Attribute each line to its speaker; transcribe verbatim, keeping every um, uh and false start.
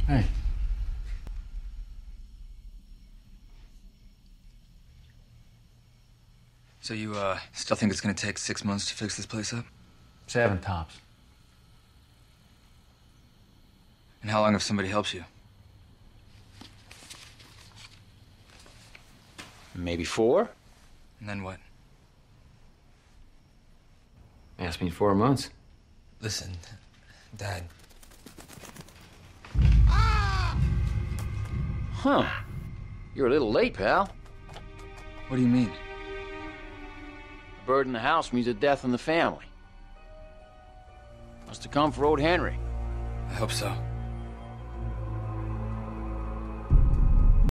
Speaker 1: Hey.
Speaker 2: So you, uh, still think it's gonna take six months to fix this place up?
Speaker 1: Seven tops.
Speaker 2: And how long if somebody helps you?
Speaker 3: Maybe four?
Speaker 2: And then what?
Speaker 1: Asked me four months.
Speaker 2: Listen, Dad.
Speaker 3: Huh. You're a little late, pal.
Speaker 2: What do you mean?
Speaker 3: A bird in the house means a death in the family. Must have come for old Henry.
Speaker 2: I hope so.